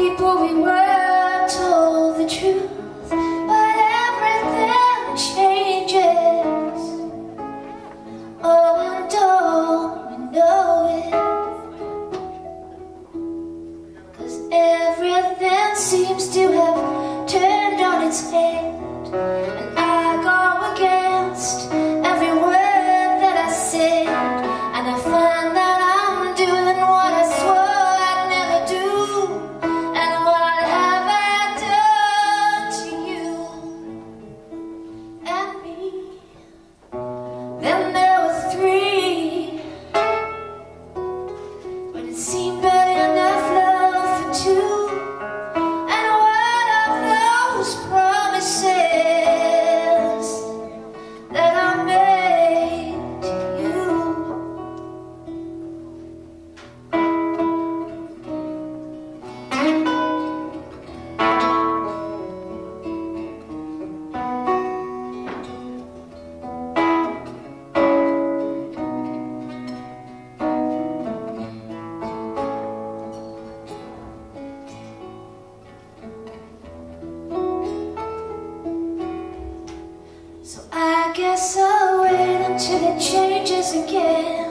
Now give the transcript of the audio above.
people we were told the truth, but everything changes. Oh, and don't we know it? 'Cause everything seems to have turned on its head, and I go against every word that I said, and I find that I'm doing what I swore I'd never do. And what have I done to you and me? Then there were three, but it seemed barely enough love for two. And one of those promises that I made to you. So I guess I'll wait until it changes again.